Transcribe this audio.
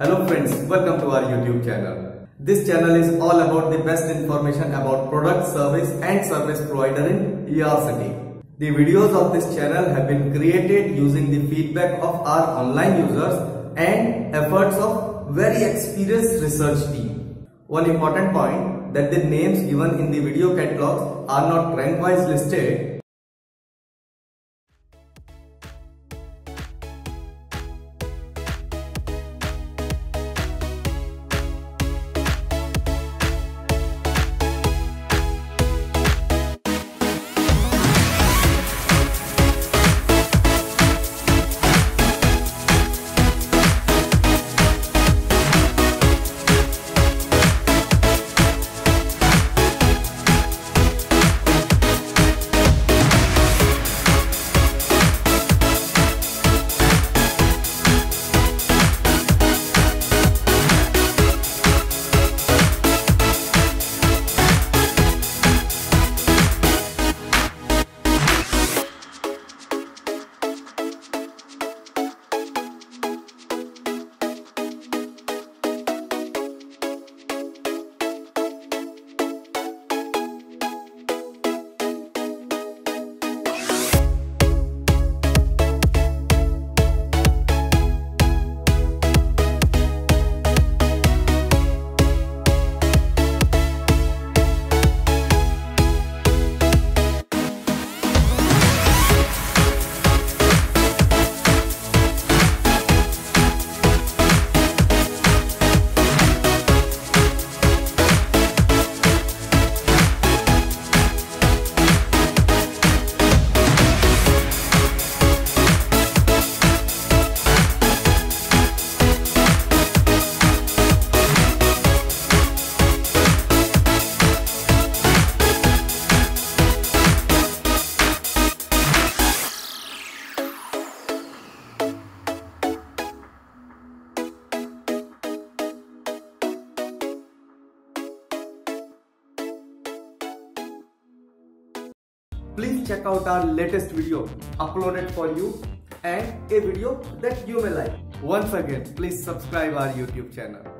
Hello friends, welcome to our YouTube channel. This channel is all about the best information about product, service and service provider in your city. The videos of this channel have been created using the feedback of our online users and efforts of very experienced research team. One important point that the names given in the video catalogs are not rank-wise listed. Please check out our latest video uploaded for you and a video that you may like. Once again, please subscribe our YouTube channel.